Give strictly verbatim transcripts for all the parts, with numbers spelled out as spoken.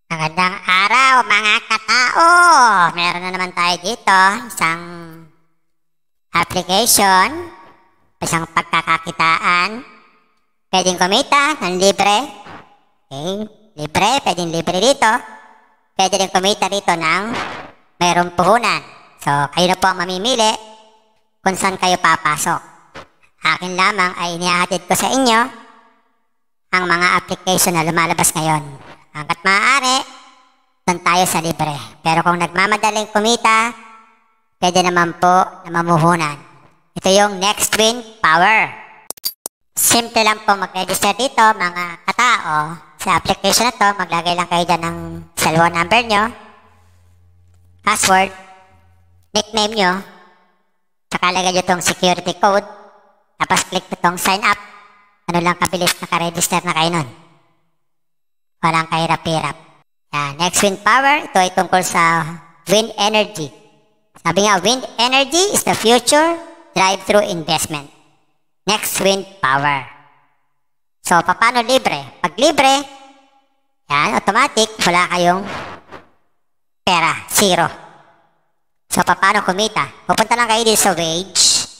Magandang araw mga katao! Meron na naman tayo dito isang application, isang pagkakakitaan. Pwedeng kumita ng libre. Okay, libre, pwedeng libre dito. Pwede rin kumita dito ng mayroong puhunan. So, kayo na po ang mamimili kung saan kayo papasok. Akin lamang ay inihahatid ko sa inyo ang mga application na lumalabas ngayon. Hanggat maaari, doon tayo sa libre. Pero kung nagmamadaling kumita, pwede naman po na mamuhunan. Ito yung Next Win Power. Simple lang po mag-register dito mga katao. Sa application na to, maglagay lang kayo dyan ng cellphone number nyo, password, nickname nyo, saka lagay nyo itong security code, tapos click itong sign up. Ano lang kabilis, naka-register na kayo nun. Walang kahirap-hirap. Yan, Next Wind Power, ito ay tungkol sa wind energy. Sabi nga, wind energy is the future drive-through investment. Next Wind Power. So, paano libre? Pag libre, yan, automatic, wala kayong pera, zero. So, paano kumita? Pupunta lang kayo dito sa wage.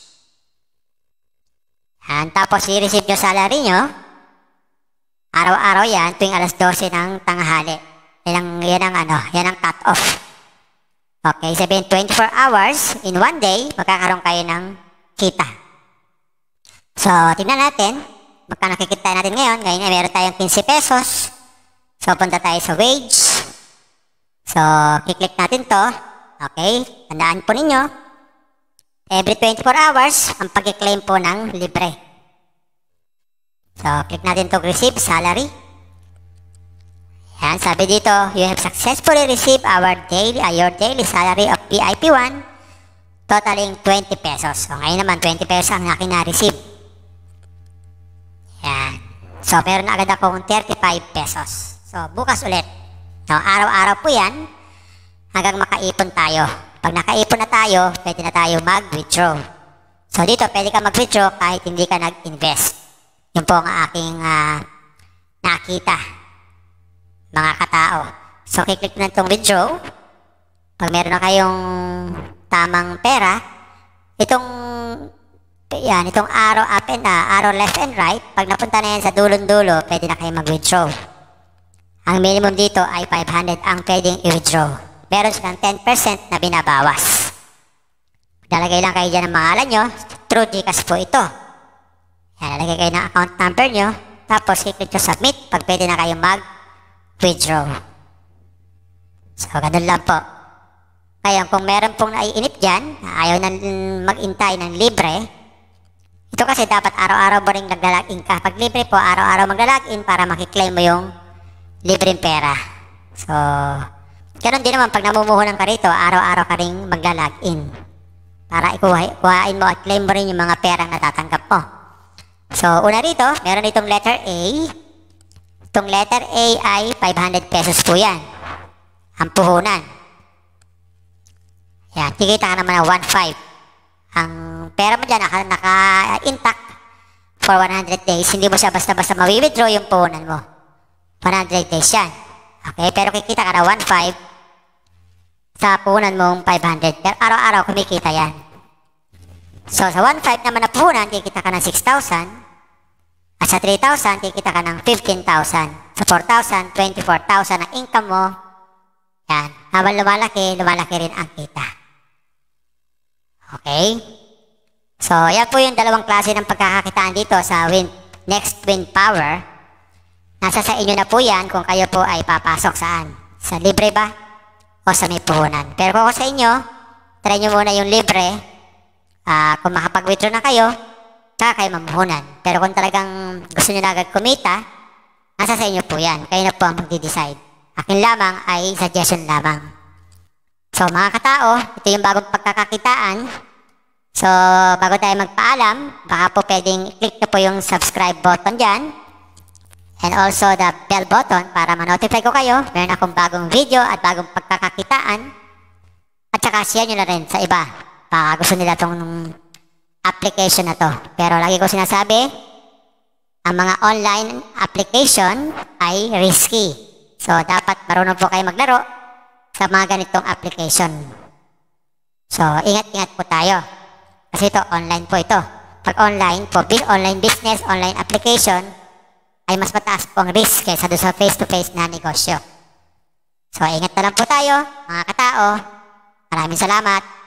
Yan, tapos i-receive nyo salary nyo. Araw-araw yan, tuwing alas dose ng tanghali. Yan ang, yan ang ano, yan ang cut-off. Okay, sabihin twenty-four hours, in one day, magkakaroon kayo ng kita. So, tingnan natin, magkano kikita natin ngayon. Ngayon ay meron tayong fifteen pesos. So, punta tayo sa wage. So, kiklik natin to. Okay, tandaan po ninyo, every twenty-four hours, ang pag-claim po ng libre. So, click natin to receive salary. Yan, sabi dito, you have successfully received our daily, uh, your daily salary of V I P one, totaling twenty pesos. So, ngayon naman, twenty pesos ang aking na-receive. Yan. So, meron na agad akong thirty-five pesos. So, bukas ulit. So, araw-araw po yan, hanggang makaipon tayo. Pag nakaipon na tayo, pwede na tayo mag-withdraw. So, dito, pwede ka mag-withdraw kahit hindi ka nag-invest. Yun po ang aking uh, nakita, mga katao. So, kiklik na itong withdraw. Pag meron na kayong tamang pera, itong, yan, itong arrow up and uh, arrow left and right, pag napunta na yan sa dulong-dulo, pwede na kayo mag-withdraw. Ang minimum dito ay five hundred ang pwedeng i-withdraw. Meron silang ten percent na binabawas. Dalagay lang kayo dyan ang pangalan nyo, through Gcash po ito. Yan, lalagay kayo ng account number nyo, tapos click nyo submit pag pwede na kayo mag-withdraw. So, ganun lang po. Kaya kung meron pong naiinip dyan, na ayaw na mag-intay ng libre, ito kasi dapat araw-araw mo rin naglalagin ka. Pag libre po, araw-araw maglalagin para makiklaim mo yung libreng pera. So, ganun din naman pag namumuhunan ka rito, araw-araw ka rin maglalagin para ikuhain mo at claim mo rin yung mga perang natatanggap mo. So, una rito, meron itong letter A. Itong letter A ay five hundred pesos po yan. Ang puhunan. Yan, kikita ka naman ng one five. Ang pera mo dyan, naka-intact for one hundred days. Hindi mo siya basta-basta mawi-withdraw yung puhunan mo. one hundred days yan. Okay, pero kikita ka ng one five sa puhunan mong five hundred. Pero araw-araw kumikita yan. So, sa one five naman na puhunan, kikita ka ng six thousand. At sa three thousand, kikita ka ng fifteen thousand. Sa four thousand, twenty-four thousand ang income mo. Yan. Habang lumalaki, lumalaki rin ang kita. Okay? So, yan po yung dalawang klase ng pagkakakitaan dito sa wind, Next Wind Power. Nasa sa inyo na po yan kung kayo po ay papasok saan. Sa libre ba? O sa may puhunan. Pero kung ako sa inyo, try nyo muna yung libre. Uh, kung makapag-withdraw na kayo, saka kayo mamuhunan. Pero kung talagang gusto nyo na agad kumita, nasa sa inyo po yan. Kayo na po ang magdi-decide. Akin lamang ay suggestion lamang. So mga katao, ito yung bagong pagkakakitaan. So bago tayo magpaalam, baka po pwedeng click na po yung subscribe button dyan. And also the bell button para ma-notify ko kayo. Meron akong bagong video at bagong pagkakakitaan. At saka share nyo na rin sa iba. Baka gusto nila itong application na to. Pero lagi ko sinasabi, ang mga online application ay risky. So, dapat marunong po kayo maglaro sa mga ganitong application. So, ingat-ingat po tayo. Kasi ito, online po ito. Pag online po, online business, online application, ay mas mataas po ang risk kaysa doon sa face-to-face na negosyo. So, ingat na lang po tayo, mga katao. Maraming salamat.